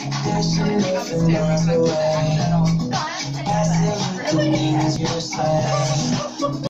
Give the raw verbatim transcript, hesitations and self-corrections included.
There's nothing miles away. I still look at me as your side.